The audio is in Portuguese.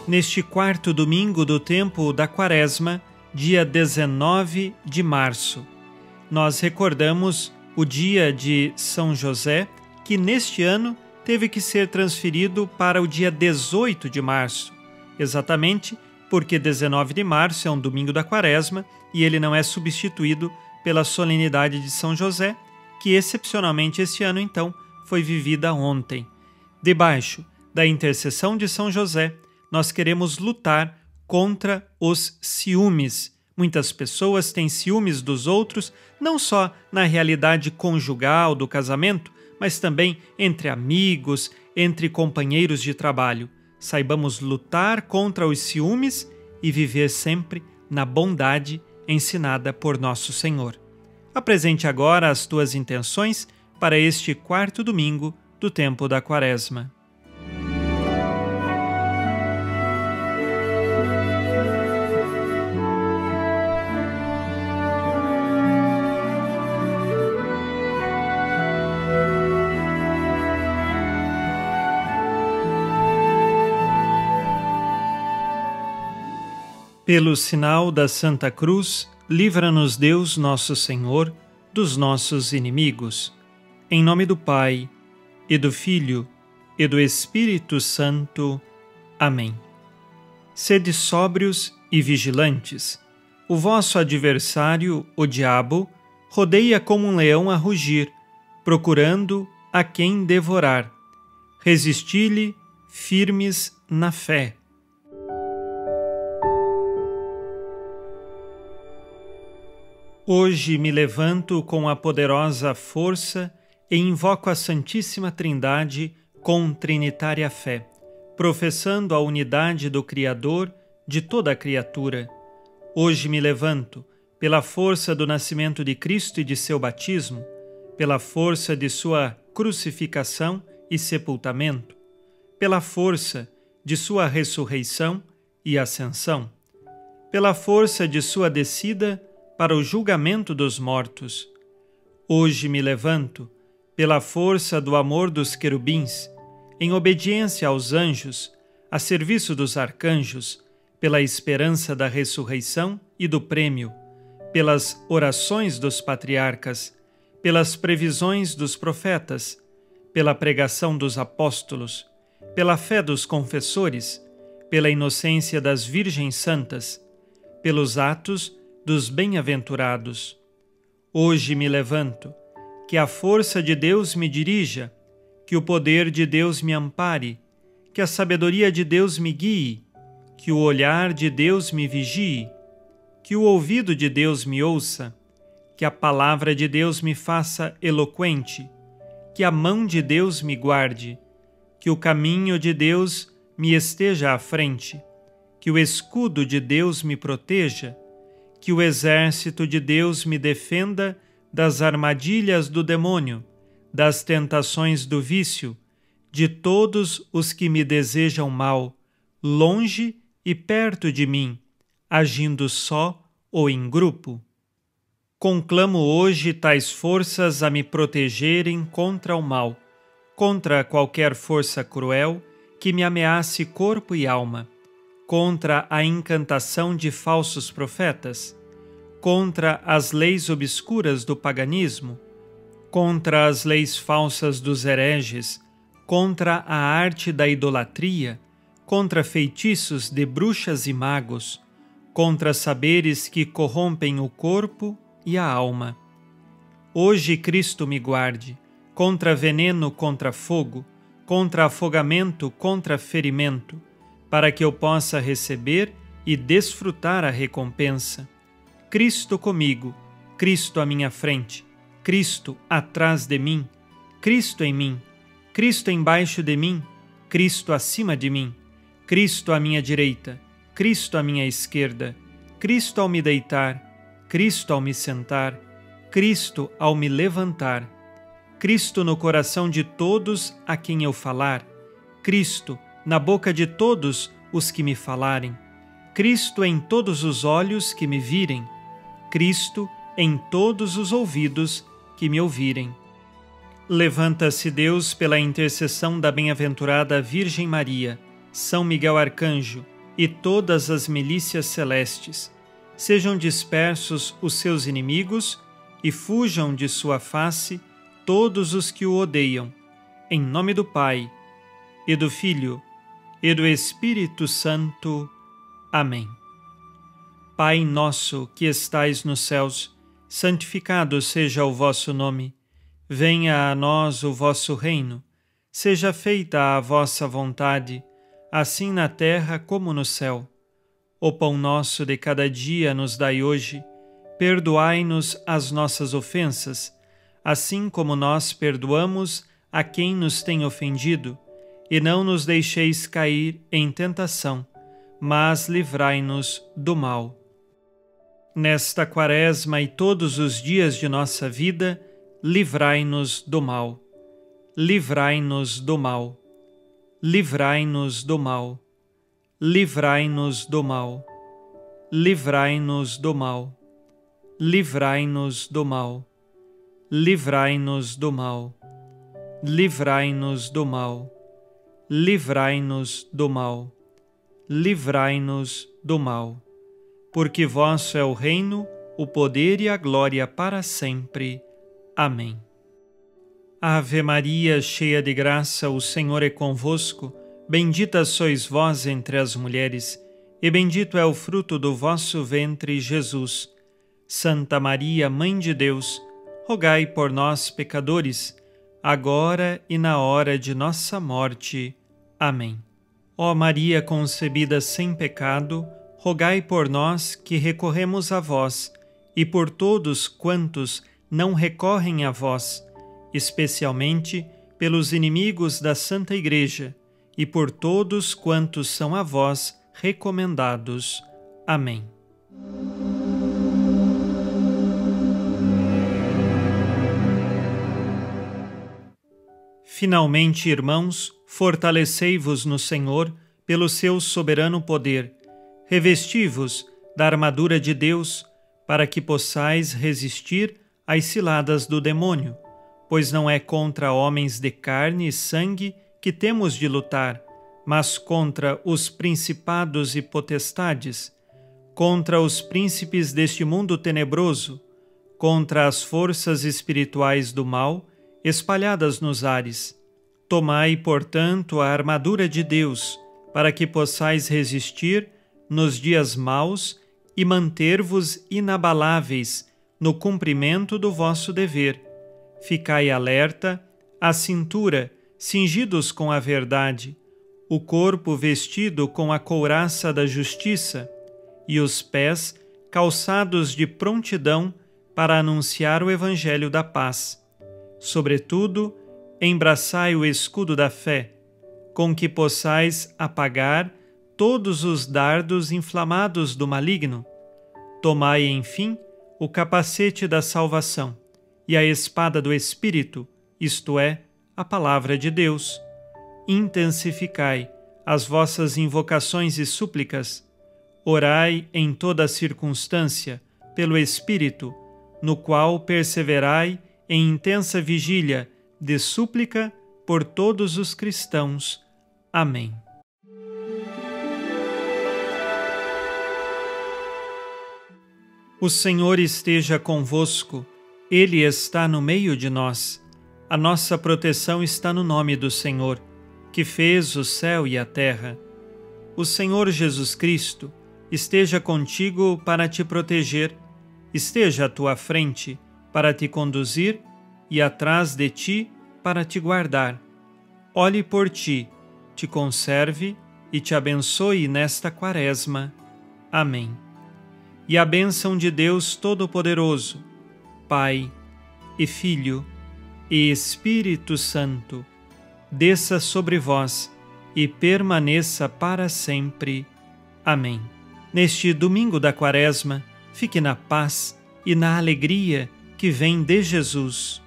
neste quarto domingo do tempo da Quaresma, dia 19 de março. Nós recordamos o dia de São José, que neste ano teve que ser transferido para o dia 18 de março, exatamente porque 19 de março é um domingo da Quaresma e ele não é substituído pela solenidade de São José, que excepcionalmente este ano, então, foi vivida ontem. Debaixo da intercessão de São José, nós queremos lutar contra os ciúmes. Muitas pessoas têm ciúmes dos outros, não só na realidade conjugal do casamento, mas também entre amigos, entre companheiros de trabalho. Saibamos lutar contra os ciúmes e viver sempre na bondade ensinada por nosso Senhor. Apresente agora as tuas intenções para este quarto domingo do tempo da Quaresma. Pelo sinal da Santa Cruz, livra-nos Deus nosso Senhor dos nossos inimigos. Em nome do Pai, e do Filho, e do Espírito Santo. Amém. Sede sóbrios e vigilantes. O vosso adversário, o diabo, rodeia como um leão a rugir, procurando a quem devorar. Resisti-lhe firmes na fé. Hoje me levanto com a poderosa força e invoco a Santíssima Trindade com trinitária fé, professando a unidade do Criador de toda a criatura. Hoje me levanto pela força do nascimento de Cristo e de seu batismo, pela força de sua crucificação e sepultamento, pela força de sua ressurreição e ascensão, pela força de sua descida para o julgamento dos mortos. Hoje me levanto pela força do amor dos querubins, em obediência aos anjos, a serviço dos arcanjos, pela esperança da ressurreição e do prêmio, pelas orações dos patriarcas, pelas previsões dos profetas, pela pregação dos apóstolos, pela fé dos confessores, pela inocência das virgens santas, pelos atos dos bem-aventurados. Hoje me levanto, que a força de Deus me dirija, que o poder de Deus me ampare, que a sabedoria de Deus me guie, que o olhar de Deus me vigie, que o ouvido de Deus me ouça, que a palavra de Deus me faça eloquente, que a mão de Deus me guarde, que o caminho de Deus me esteja à frente, que o escudo de Deus me proteja, que o exército de Deus me defenda das armadilhas do demônio, das tentações do vício, de todos os que me desejam mal, longe e perto de mim, agindo só ou em grupo. Conclamo hoje tais forças a me protegerem contra o mal, contra qualquer força cruel que me ameace corpo e alma, contra a incantação de falsos profetas, contra as leis obscuras do paganismo, contra as leis falsas dos hereges, contra a arte da idolatria, contra feitiços de bruxas e magos, contra saberes que corrompem o corpo e a alma. Hoje Cristo me guarde, contra veneno, contra fogo, contra afogamento, contra ferimento, para que eu possa receber e desfrutar a recompensa. Cristo comigo, Cristo à minha frente, Cristo atrás de mim, Cristo em mim, Cristo embaixo de mim, Cristo acima de mim, Cristo à minha direita, Cristo à minha esquerda, Cristo ao me deitar, Cristo ao me sentar, Cristo ao me levantar, Cristo no coração de todos a quem eu falar, Cristo na boca de todos os que me falarem, Cristo em todos os olhos que me virem, Cristo em todos os ouvidos que me ouvirem. Levanta-se Deus pela intercessão da bem-aventurada Virgem Maria, São Miguel Arcanjo, e todas as milícias celestes. Sejam dispersos os seus inimigos e fujam de sua face todos os que o odeiam. Em nome do Pai, e do Filho, e do Espírito Santo. Amém. Pai nosso que estais nos céus, santificado seja o vosso nome. Venha a nós o vosso reino. Seja feita a vossa vontade, assim na terra como no céu. O pão nosso de cada dia nos dai hoje. Perdoai-nos as nossas ofensas, assim como nós perdoamos a quem nos tem ofendido. E não nos deixeis cair em tentação, mas livrai-nos do mal. Nesta quaresma e todos os dias de nossa vida, livrai-nos do mal. Livrai-nos do mal. Livrai-nos do mal. Livrai-nos do mal. Livrai-nos do mal. Livrai-nos do mal. Livrai-nos do mal. Livrai-nos do mal. Livrai-nos do mal. Livrai-nos do mal. Porque vosso é o reino, o poder e a glória para sempre. Amém. Ave Maria, cheia de graça, o Senhor é convosco. Bendita sois vós entre as mulheres, e bendito é o fruto do vosso ventre, Jesus. Santa Maria, Mãe de Deus, rogai por nós, pecadores, agora e na hora de nossa morte. Amém. Ó Maria concebida sem pecado, rogai por nós que recorremos a vós, e por todos quantos não recorrem a vós, especialmente pelos inimigos da Santa Igreja, e por todos quantos são a vós recomendados. Amém. Finalmente, irmãos, fortalecei-vos no Senhor pelo seu soberano poder. Revesti-vos da armadura de Deus, para que possais resistir às ciladas do demônio, pois não é contra homens de carne e sangue que temos de lutar, mas contra os principados e potestades, contra os príncipes deste mundo tenebroso, contra as forças espirituais do mal espalhadas nos ares. Tomai, portanto, a armadura de Deus, para que possais resistir nos dias maus e manter-vos inabaláveis no cumprimento do vosso dever. Ficai alerta, a cintura cingidos com a verdade, o corpo vestido com a couraça da justiça e os pés calçados de prontidão para anunciar o evangelho da paz. Sobretudo, embraçai o escudo da fé, com que possais apagar todos os dardos inflamados do maligno. Tomai, enfim, o capacete da salvação e a espada do Espírito, isto é, a palavra de Deus. Intensificai as vossas invocações e súplicas. Orai em toda circunstância pelo Espírito, no qual perseverai em intensa vigília de súplica por todos os cristãos. Amém. O Senhor esteja convosco, Ele está no meio de nós. A nossa proteção está no nome do Senhor, que fez o céu e a terra. O Senhor Jesus Cristo esteja contigo para te proteger, esteja à tua frente para te conduzir e atrás de ti para te guardar. Olhe por ti, te conserve e te abençoe nesta quaresma. Amém. E a bênção de Deus Todo-Poderoso, Pai e Filho e Espírito Santo, desça sobre vós e permaneça para sempre. Amém. Neste domingo da quaresma, fique na paz e na alegria que vem de Jesus.